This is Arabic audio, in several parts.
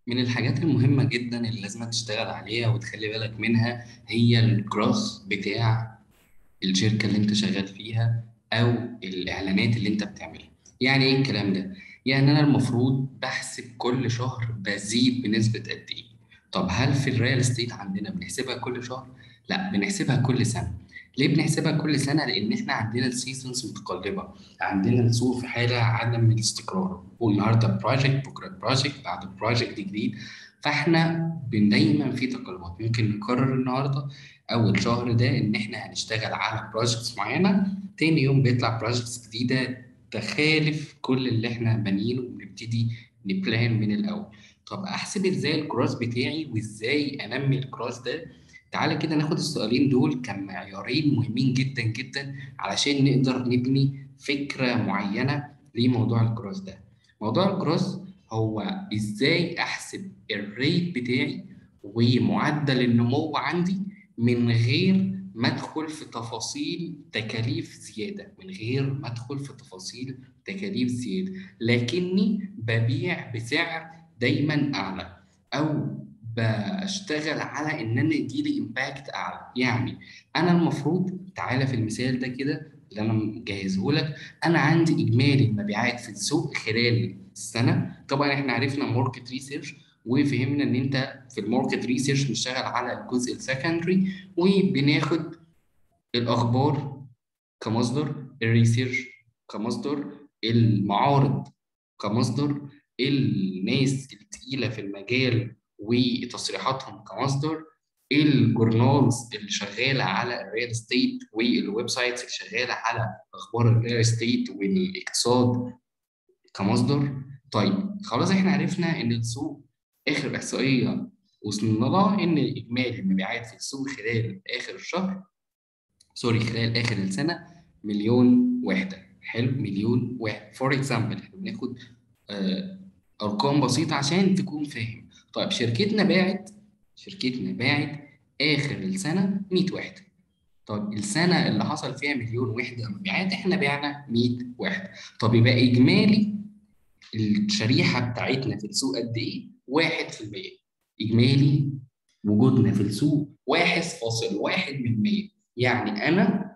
من الحاجات المهمة جدا اللي لازم تشتغل عليها وتخلي بالك منها هي الجروث بتاع الشركة اللي انت شغال فيها او الاعلانات اللي انت بتعملها. يعني ايه الكلام ده؟ يعني انا المفروض بحسب كل شهر بزيد بنسبة قد ايه. طب هل في الريال استيت عندنا بنحسبها كل شهر؟ لا، بنحسبها كل سنة. ليه بنحسبها كل سنة؟ لأن إحنا عندنا السيزونز متقلبة، عندنا السوق في حالة عدم الاستقرار، والنهاردة بروجكت بكرة بروجكت بعد بروجكت جديد. فإحنا دايما في تقلبات، ممكن نقرر النهاردة اول شهر ده ان احنا هنشتغل على بروجكتس معينه، تاني يوم بيطلع بروجكتس جديده تخالف كل اللي احنا بانيينه، ونبتدي نبلان من الاول. طب احسب ازاي الكروس بتاعي وازاي انمي الكروس ده؟ تعالى كده ناخد السؤالين دول كمعيارين مهمين جدا جدا علشان نقدر نبني فكره معينه لموضوع الكروس ده. موضوع الكروس هو ازاي احسب الريت بتاعي ومعدل النمو عندي من غير ما ادخل في تفاصيل تكاليف زياده، من غير ما ادخل في تفاصيل تكاليف زياده، لكني ببيع بسعر دايما اعلى، او بشتغل على ان انا يجيلي امباكت اعلى. يعني انا المفروض، تعالى في المثال ده كده اللي انا مجهزه لك، انا عندي اجمالي المبيعات في السوق خلال السنه. طبعا احنا عرفنا ماركت ريسيرش وفهمنا ان انت في الماركت ريسيرش بنشتغل على الجزء السكندري، وبناخد الاخبار كمصدر، الريسيرش كمصدر، المعارض كمصدر، الناس التقيله في المجال وتصريحاتهم كمصدر، الجورنالز اللي شغاله على الريال استيت والويب سايتس اللي شغاله على اخبار الريال استيت والاقتصاد كمصدر. طيب خلاص احنا عرفنا ان السوق اخر احصائيه وصلنا لها ان اجمالي المبيعات في السوق خلال اخر الشهر، سوري، خلال اخر السنه مليون وحده. حلو، مليون واحد فور اكزامبل، احنا بناخد آه، ارقام بسيطه عشان تكون فاهم. طيب شركتنا باعت اخر السنه 100 وحده. طب السنه اللي حصل فيها مليون وحده مبيعات احنا بعنا 100 وحده. طب يبقى اجمالي الشريحة بتاعتنا في السوق قد إيه؟ 1%. إجمالي وجودنا في السوق 1.1%. يعني أنا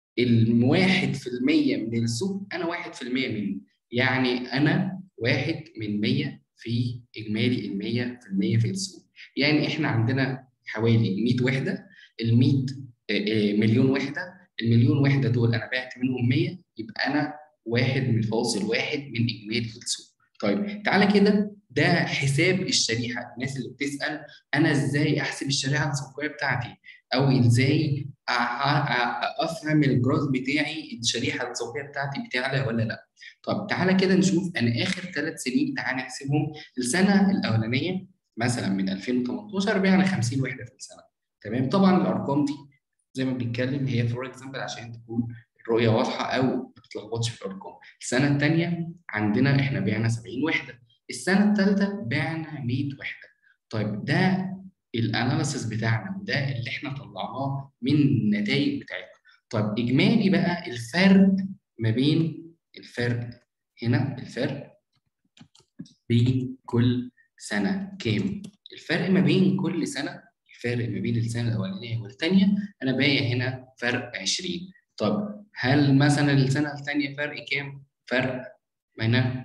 1% من السوق، أنا 1% منه. يعني أنا 1 من 100 في إجمالي 100% في السوق. يعني إحنا عندنا حوالي 100 وحدة، ال 100 مليون وحدة. المليون وحدة دول أنا بعت منهم 100، يبقى أنا 1.1 من إجمالي في السوق. طيب تعالى كده، ده حساب الشريحة. الناس اللي بتسأل أنا إزاي أحسب الشريحة السوقية بتاعتي، أو إزاي افهم الجروث بتاعي، الشريحه السوقيه بتاعتي بتعلى ولا لا. طب تعالى كده نشوف انا اخر 3 سنين، تعالى نحسبهم. السنه الاولانيه مثلا من 2018 بعنا 50 وحده في السنه. تمام، طبعا الارقام دي زي ما بنتكلم هي فور اكزامبل عشان تكون الرؤيه واضحه او ما تتلخبطش في الارقام. السنه الثانيه عندنا احنا بعنا 70 وحده، السنه الثالثه بعنا 100 وحده. طيب ده الاناليسيس بتاعنا، وده اللي احنا طلعناه من النتائج بتاعتنا. طب اجمالي بقى الفرق ما بين الفرق هنا، الفرق بين كل سنه كام؟ الفرق ما بين كل سنه، الفرق ما بين السنه الاولانيه والثانيه، انا باقي هنا فرق 20. طب هل مثلا السنه الثانيه فرق كام؟ فرق هنا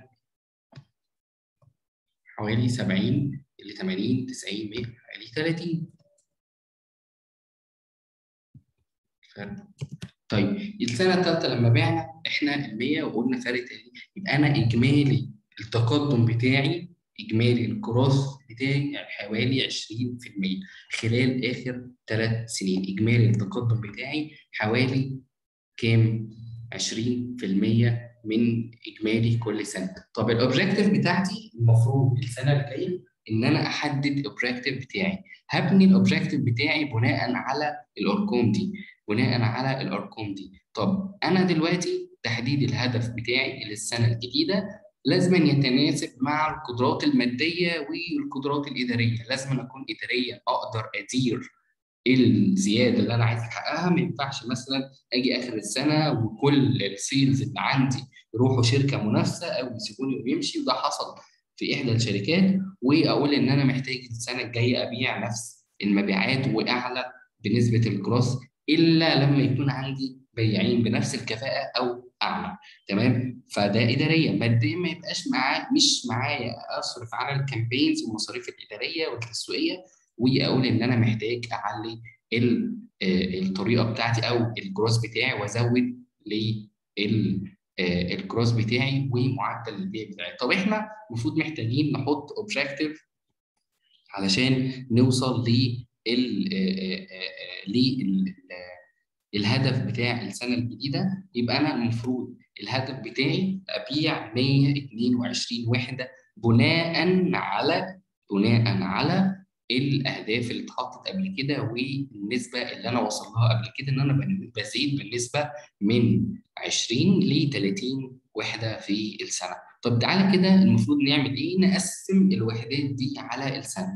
حوالي 70 ل 80 90 100، حوالي 30 فرق. طيب السنة الثالثة لما بعنا احنا ال 100 وقلنا فرق تاني، يبقى أنا إجمالي التقدم بتاعي، إجمالي الكروس بتاعي حوالي 20% خلال آخر 3 سنين. إجمالي التقدم بتاعي حوالي كام؟ 20% من إجمالي كل سنة. طب الأوبجيكتيف بتاعتي المفروض السنة الجاية إن أنا أحدد الأوبجيكتيف بتاعي. هبني الأوبجيكتيف بتاعي بناء على الأرقام دي، بناء على الارقام دي. طب انا دلوقتي تحديد الهدف بتاعي للسنه الجديده لازم يتناسب مع القدرات الماديه والقدرات الاداريه. لازم اكون اداريا اقدر ادير الزياده اللي انا عايز احققها. ما ينفعش مثلا اجي اخر السنه وكل السيلز اللي عندي يروحوا شركه منافسه او يسيبوني ويمشي، وده حصل في احدى الشركات، واقول ان انا محتاج السنه الجايه ابيع نفس المبيعات واعلى بنسبه الجروس، الا لما يكون عندي بياعين بنفس الكفاءه او اعلى. تمام. فده اداريا. ماديا ما يبقاش مش معايا اصرف على الكامبينز والمصاريف الاداريه والتسويقيه، واقول ان انا محتاج اعلي الطريقه بتاعتي او الجروس بتاعي، وازود الجروس بتاعي ومعدل البيع بتاعي. طب احنا المفروض محتاجين نحط اوبجيكتيف علشان نوصل للهدف بتاع السنه الجديده. يبقى انا المفروض الهدف بتاعي ابيع 122 وحده بناء على الاهداف اللي اتحطت قبل كده، والنسبه اللي انا وصل لها قبل كده ان انا بزيد بالنسبه من 20 ل 30 وحده في السنه. طب تعالى كده المفروض نعمل ايه؟ نقسم الوحدات دي على السنه،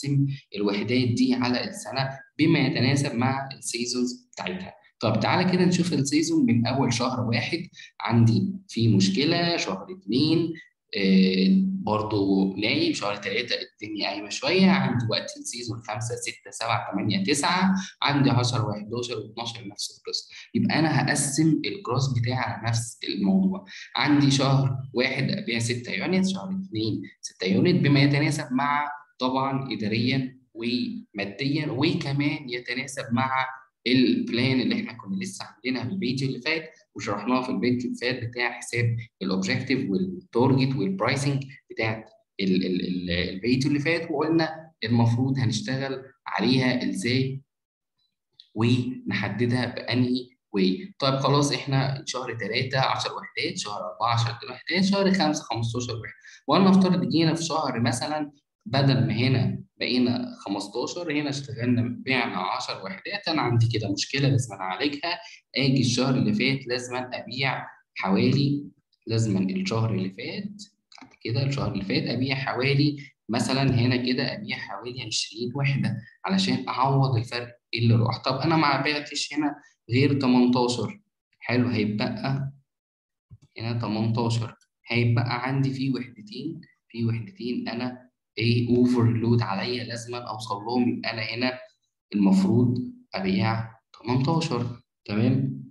بما يتناسب مع السيزونز بتاعتها. طب تعالى كده نشوف السيزون من اول شهر واحد عندي في مشكله، شهر اتنين برضو نايم، شهر ثلاثة الدنيا قايمة شوية، عندي وقت السيزون 5 6 7 8 9، عندي 10 و11 و12 نفس القصة. يبقى أنا هقسم الجروس بتاعي على نفس الموضوع. عندي شهر واحد أبيع 6 يونت، شهر اثنين 6 يونت، بما يتناسب مع طبعا إداريا وماديا، وكمان يتناسب مع البلان اللي احنا كنا لسه عاملينها في البيج اللي فات وشرحناها في البيج اللي فات بتاع حساب الاوبجيكتيف والتارجت والبرايسنج بتاعت البيج اللي فات، وقلنا المفروض هنشتغل عليها ازاي ونحددها بانهي واي. طيب خلاص، احنا شهر 3 10 وحدات، شهر 4 10 وحدات، شهر 5 15 وحده. ولنفترض جينا في شهر مثلا، بدل ما هنا بقينا 15 هنا اشتغلنا بعنا 10 وحدات، انا عندي كده مشكله لازم اعالجها. اجي الشهر اللي فات لازم ابيع حوالي، الشهر اللي فات بعد كده الشهر اللي فات ابيع حوالي مثلا هنا كده ابيع حوالي 20 وحده علشان اعوض الفرق اللي راح. طب انا ما بعتش هنا غير 18، حلو، هيبقى هنا 18، هيبقى عندي في وحدتين انا اوفرلود عليا لازم اوصل لهم. يبقى انا هنا المفروض ابيع 18. تمام.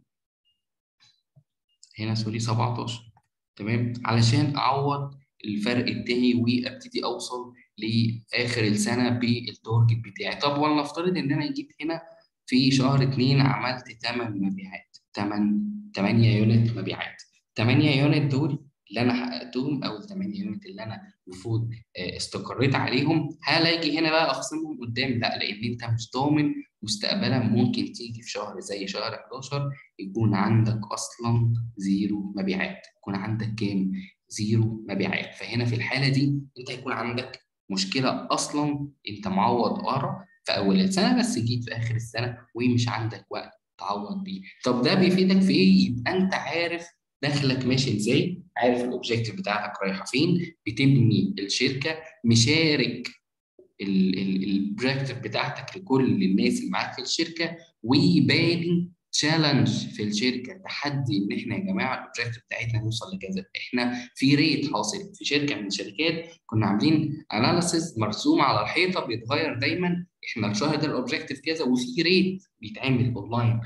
هنا سوري 17. تمام، علشان اعوض الفرق بتاعي وابتدي اوصل لاخر السنه بالتارجت بتاعي. طب ولنفترض ان انا جيت هنا في شهر 2 عملت 8 مبيعات، 8 يونت مبيعات. 8 يونت دول اللي انا حققتهم، او ال 8 يونت اللي انا المفروض استقريت عليهم، هل اجي هنا بقى اخصمهم قدام؟ لا، لان انت مش ضامن مستقبلا ممكن تيجي في شهر زي شهر 11 يكون عندك اصلا زيرو مبيعات. يكون عندك كام؟ زيرو مبيعات. فهنا في الحاله دي انت هيكون عندك مشكله اصلا، انت معوض في اول السنه بس جيت في اخر السنه ومش عندك وقت تعوض بيه. طب ده بيفيدك في ايه؟ يبقى انت عارف دخلك ماشي ازاي، عارف الاوبجيكتيف بتاعتك رايحه فين، بتبني الشركه، مشارك البروجكت بتاعتك لكل الناس اللي معاك في الشركه، وباني تشالنج في الشركه، تحدي ان احنا يا جماعه البروجكت بتاعتنا نوصل لكذا. احنا في ريت حاصل في شركه من الشركات كنا عاملين اناليسيس مرسوم على الحيطه بيتغير دايما، احنا الشهر ده الاوبجيكتيف كذا، وفي ريت بيتعمل اونلاين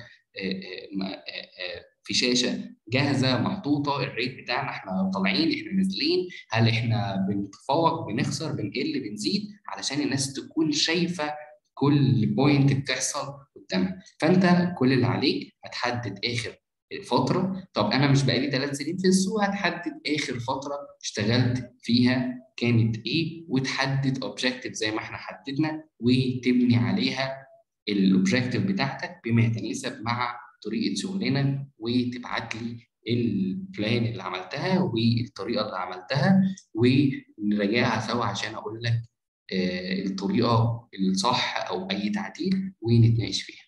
في شاشه جاهزه محطوطه، الريت بتاعنا احنا طالعين احنا نازلين، هل احنا بنتفوق بنخسر بنقل بنزيد، علشان الناس تكون شايفه كل بوينت بتحصل قدامها. فانت كل اللي عليك هتحدد اخر فتره. طب انا مش بقالي 3 سنين في السوق، هتحدد اخر فتره اشتغلت فيها كانت ايه، وتحدد اوبجيكتيف زي ما احنا حددنا، وتبني عليها الاوبجيكتيف بتاعتك بما يتناسب مع طريقه شغلنا، وتبعت لي البلان اللي عملتها والطريقه اللي عملتها، ونراجعها سوا عشان اقول لك الطريقه الصح او اي تعديل ونتناقش فيها.